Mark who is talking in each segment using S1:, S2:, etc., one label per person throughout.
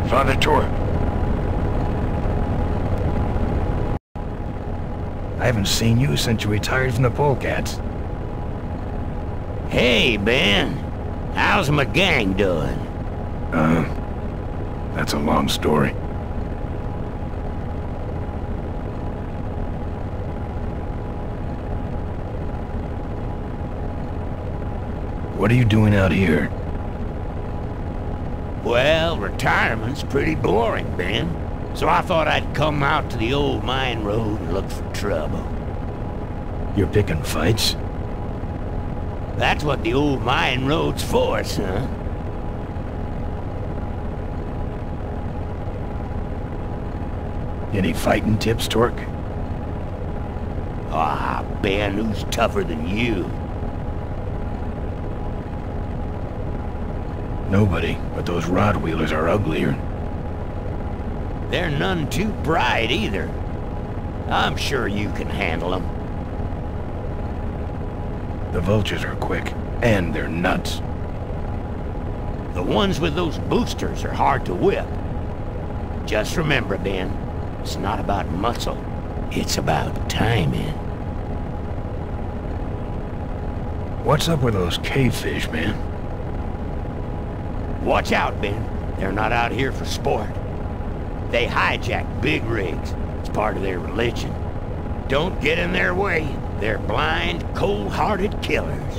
S1: Father Torque. I haven't seen you since you retired from the Polecats.
S2: Hey, Ben. How's my gang doing?
S1: That's a long story. What are you doing out here?
S2: Well, retirement's pretty boring, Ben. So I thought I'd come out to the old mine road and look for trouble.
S1: You're picking fights?
S2: That's what the old mine road's for, son.
S1: Any fighting tips, Torque?
S2: Ah, Ben, who's tougher than you?
S1: Nobody, but those rod wheelers are uglier.
S2: They're none too bright either. I'm sure you can handle them.
S1: The vultures are quick, and they're nuts.
S2: The ones with those boosters are hard to whip. Just remember, Ben, it's not about muscle. It's about timing.
S1: What's up with those cavefish, man?
S2: Watch out, Ben. They're not out here for sport. They hijack big rigs. It's part of their religion. Don't get in their way. They're blind, cold-hearted killers.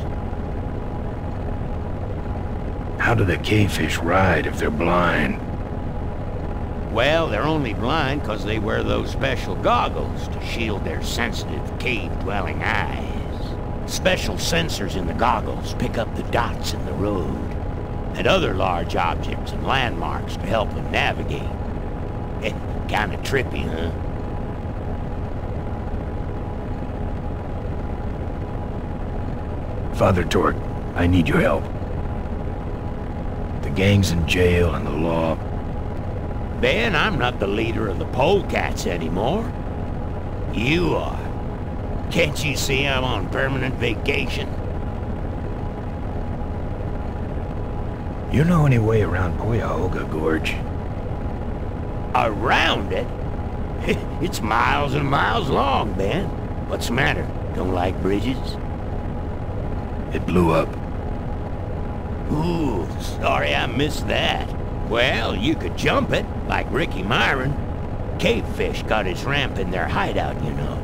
S1: How do the cavefish ride if they're blind?
S2: Well, they're only blind because they wear those special goggles to shield their sensitive, cave-dwelling eyes. Special sensors in the goggles pick up the dots in the road and other large objects and landmarks to help them navigate. Kinda trippy, huh?
S1: Father Torque, I need your help. The gang's in jail and the law...
S2: Ben, I'm not the leader of the Polecats anymore. You are. Can't you see I'm on permanent vacation?
S1: You know any way around Cuyahoga Gorge?
S2: Around it? It's miles and miles long, Ben. What's the matter? Don't like bridges?
S1: It blew up.
S2: Ooh, sorry I missed that. Well, you could jump it, like Ricky Myron. Cavefish got his ramp in their hideout, you know.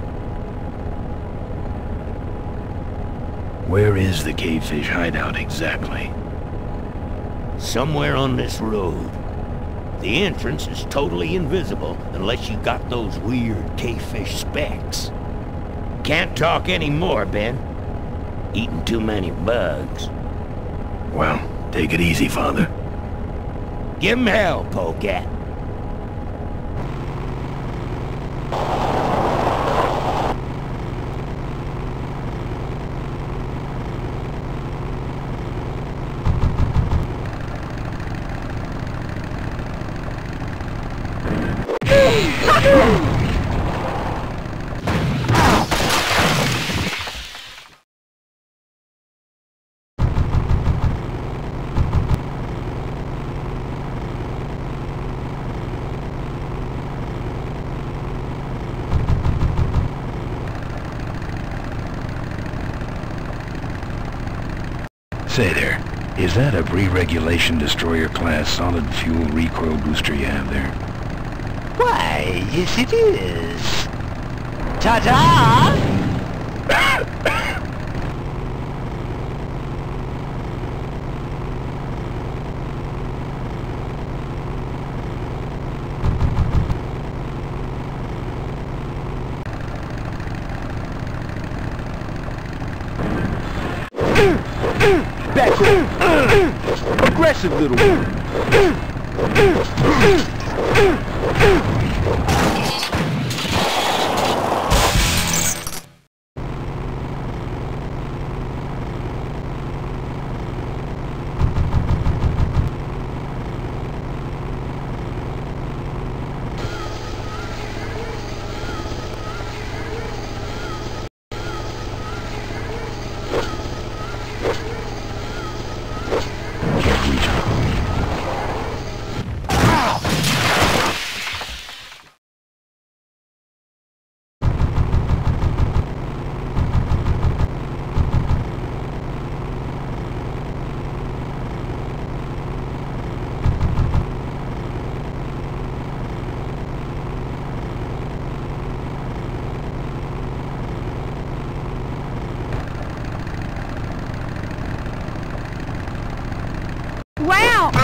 S1: Where is the cavefish hideout exactly?
S2: Somewhere on this road. The entrance is totally invisible unless you got those weird cavefish specs. Can't talk anymore, Ben. Eating too many bugs.
S1: Well, take it easy, Father.
S2: Give him hell, Polecat.
S1: Say there, is that a pre-regulation destroyer-class solid fuel recoil booster you have there?
S3: Why, yes it is. Ta-da! That's it. Aggressive little one.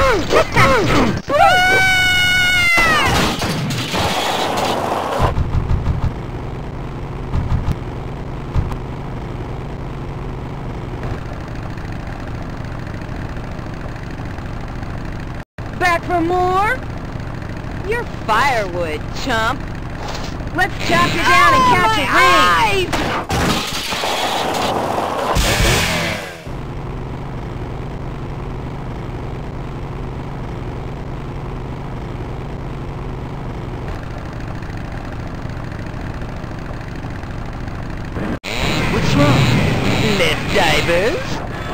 S4: Back for more? You're firewood, chump. Let's chop you down and catch a ring.
S3: What's wrong? Left divers?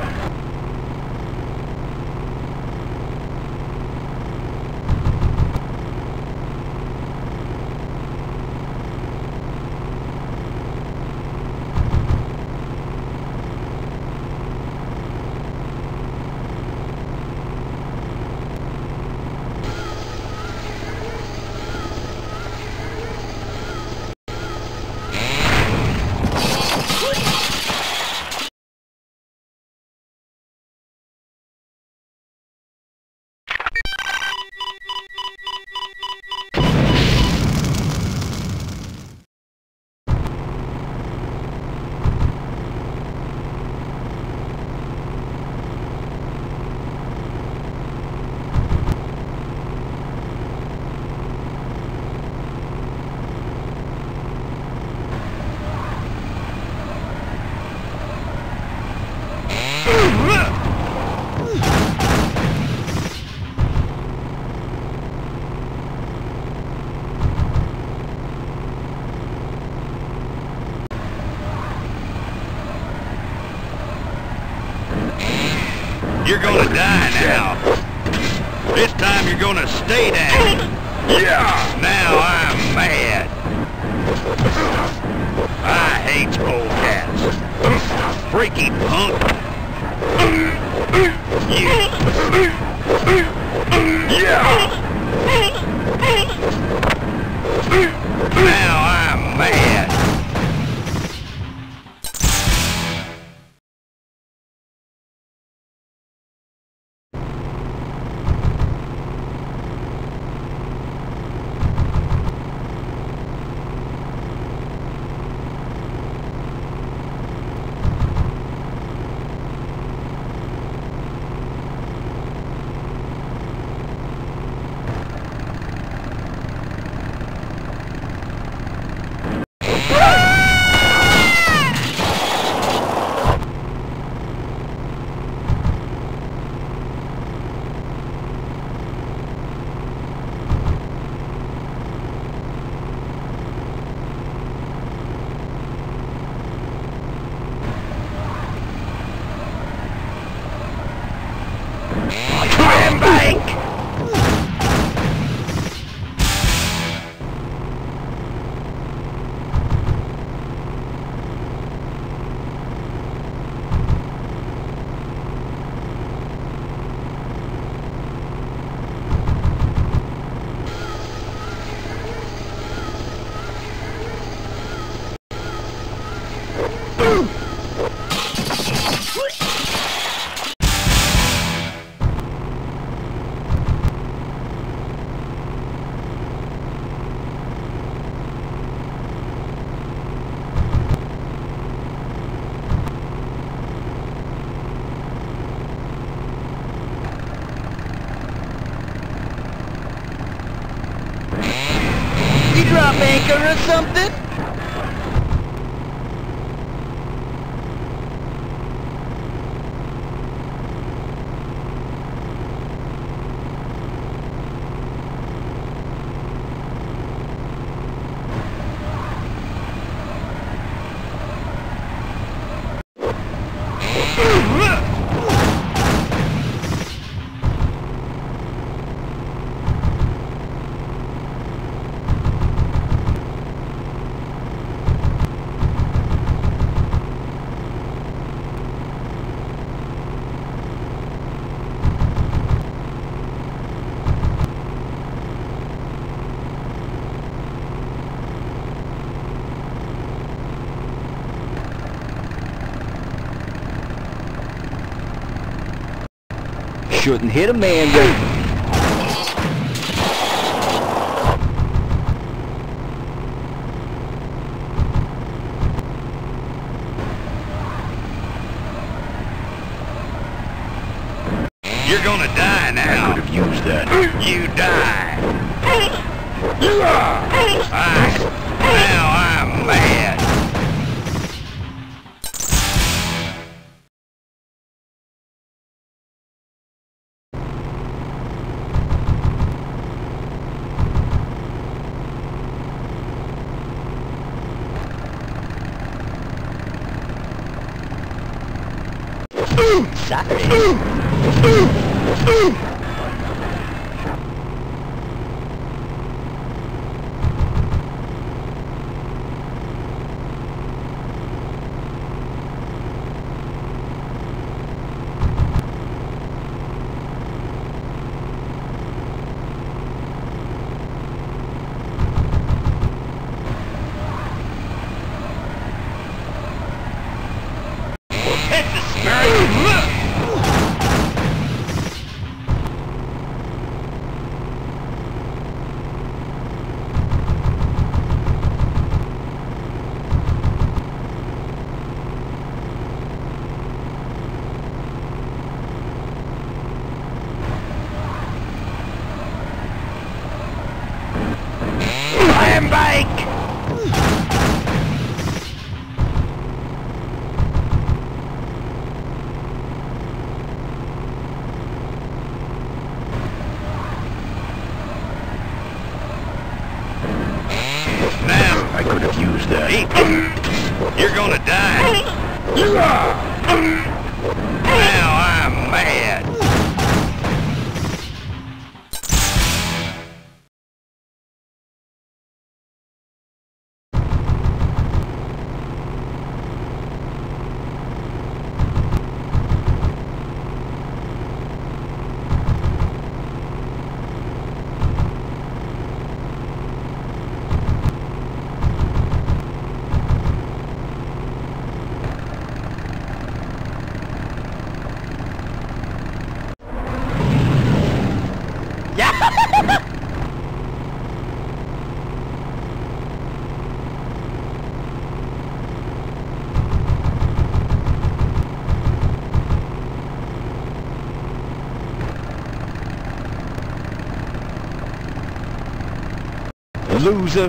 S5: You're gonna die now. This time you're gonna stay down. Yeah! Now I'm mad. I hate polecats. Freaky punk. Yeah! Now I'm mad.
S3: You drop anchor or something? Shouldn't hit a man with
S5: gonna die now.
S1: I could have used that.
S5: You die. Now I'm mad.
S3: Iron bike!
S5: Now,
S1: I could have used that.
S5: you're gonna die. Now I'm mad.
S3: Loser.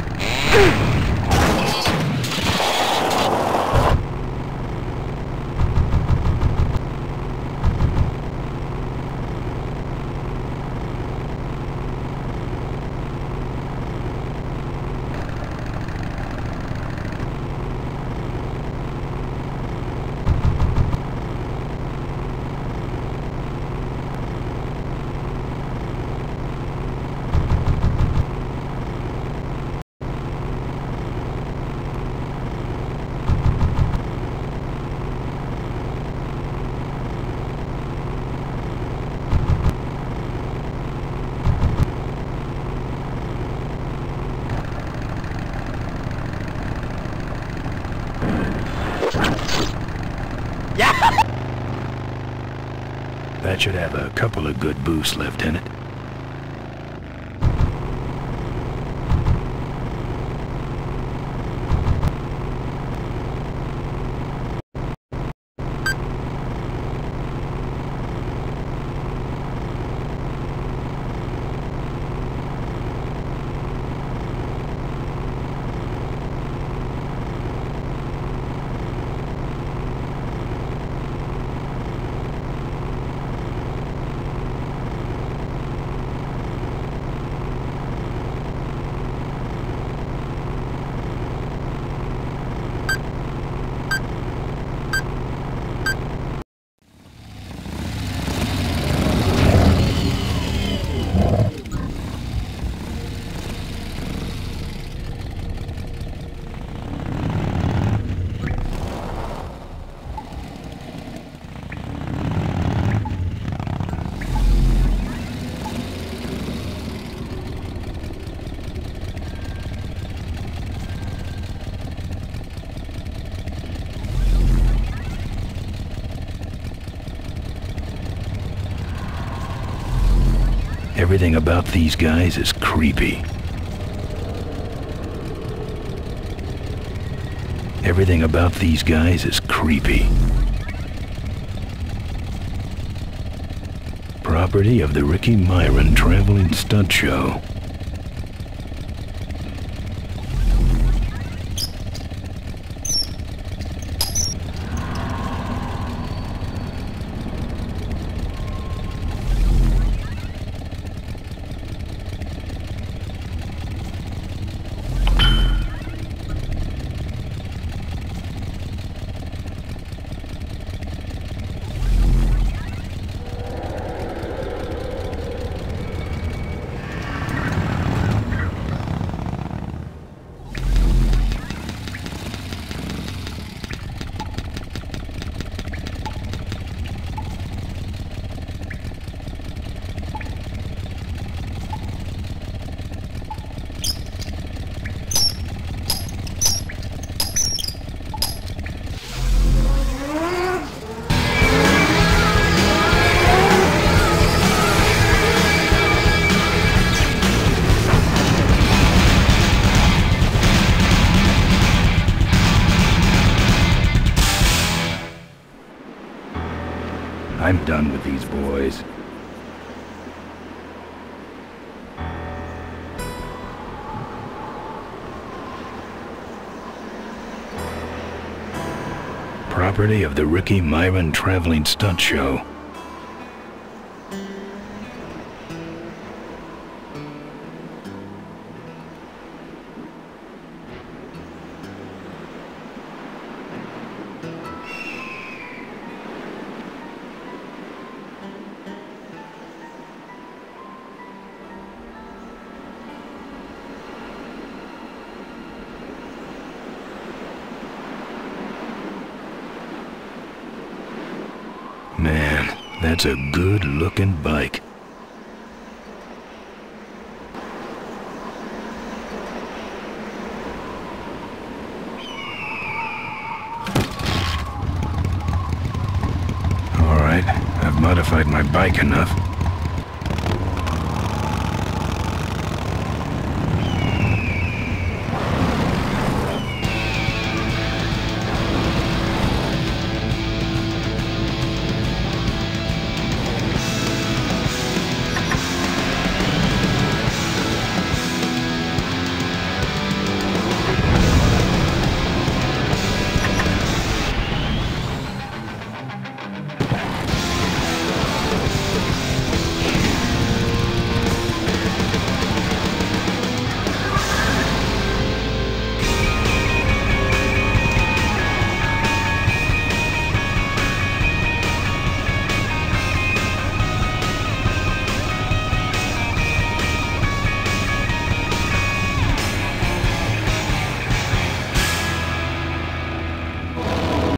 S1: That should have a couple of good boosts left in it. Everything about these guys is creepy. Everything about these guys is creepy. Property of the Ricky Myron Traveling Stunt Show. I'm done with these boys. Property of the Ricky Myron Traveling Stunt Show. Man, that's a good-looking bike. All right, I've modified my bike enough.